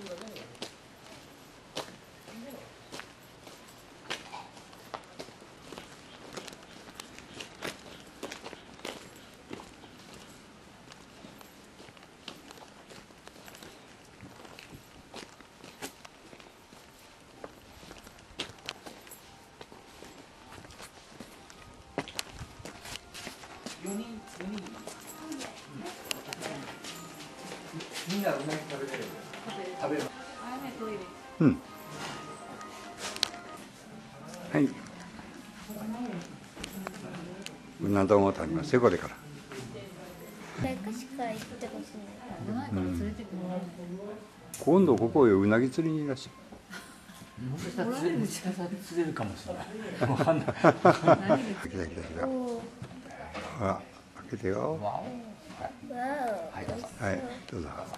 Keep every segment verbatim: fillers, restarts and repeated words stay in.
よにん、よにん。みんなうなぎ食べれる。食べる。 うん。はい。うな丼を食べますよ、これから。 誰かしか行ってほしいな。 うん、今度ここへうなぎ釣りにいらっしゃる。 もしかしたら釣れる、釣れるかもしれない。わかんない。 来た来た来た。ほら、開けてよ。 わお。 はい。 はい、どうぞ。 はい。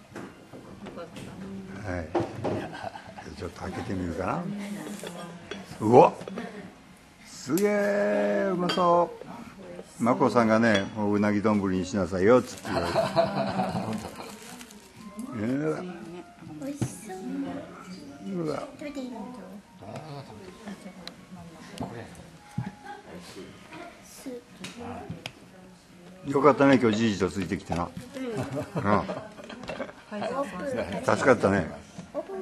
はい。ちょっと開けてみるかな。うわ。すげえ、うまそう。まこさんがね、もううなぎ丼にしなさいよっつって言われて。 美味しそう。 うわ。 食べていいの？スープ。 よかったね、今日じいじとついてきてな。うん。助かったね。 オープン。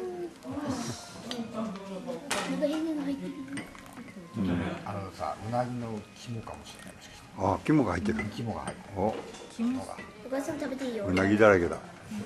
なんか変なの入ってる。 うん、あのさ、うなぎの肝かもしれない。 あ、肝が入ってる。 肝が入ってる。 お、 肝が。 お母さん食べていいよ。 うなぎだらけだ。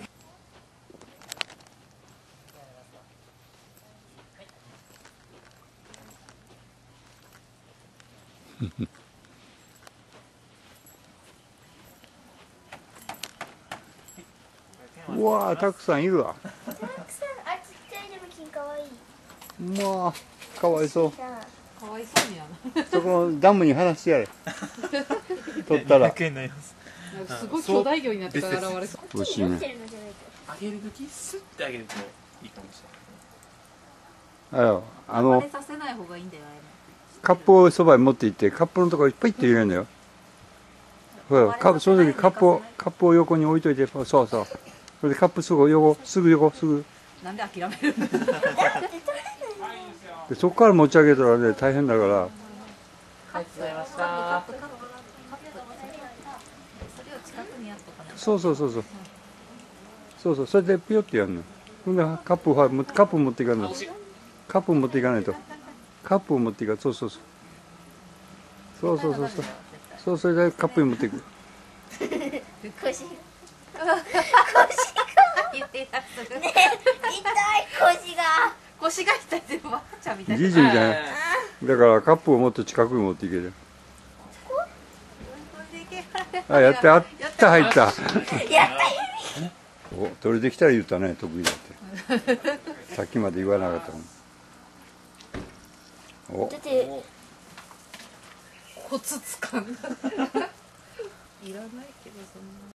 うわあ、たくさんいるわ。 たくさん、あ、ちっちゃいでも金かわいい。 まあ、かわいそう。 かわいそうにやな。 そこのダムに放してやれ。取ったら。 すごい巨大魚になってから現れそう。 美味しいね。 あげるときスッてあげるといいかもしれあよ、あのさせない方がいいんだよ。 カップをそばに持って行って、カップのところいっぱいって入れるのよ。ほら、カップ、その時カップを、カップを横に置いといて、そうそう。それでカップすぐ横、すぐ横、すぐ。 なんで諦めるんだ。 で、そこから持ち上げたらね、大変だから。 ありがとうございました。 そうそうそうそう。そうそう、それでピヨってやるの。ほんで、カップは、カップ持っていかないと。カップ持っていかないと。カップを持っていかないと。そうそうそう。そうそうそうそう。そう、それでカップに持っていく。 腰。腰が。 言っていた。 ね、痛い腰が。 腰が痛いってばあちゃんみたいな。 じいじみたいな。だからカップをもっと近くに持っていける。あ、やった、あった、入った。 やったお、取れてきたら言ったね、得意だって。さっきまで言わなかったもん。お。 だってコツつかんだ。いらないけどそんな。